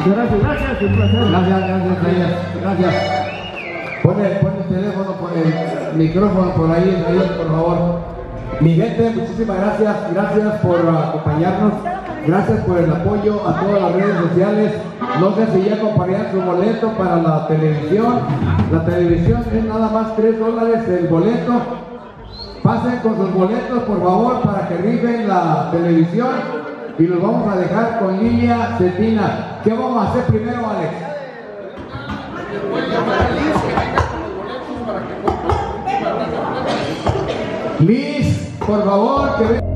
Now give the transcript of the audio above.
Gracias, un placer. Gracias. Pon el teléfono, pon el micrófono por ahí, por favor. Mi gente, muchísimas gracias por acompañarnos, gracias por el apoyo a todas las redes sociales. No sé si ya comprarían su boleto para la televisión. La televisión es nada más $3 el boleto. Pasen con sus boletos, por favor, para que rifen la televisión. Y los vamos a dejar con Lilia Cetina. ¿Qué vamos a hacer primero, Alex? Liz, por favor, que venga.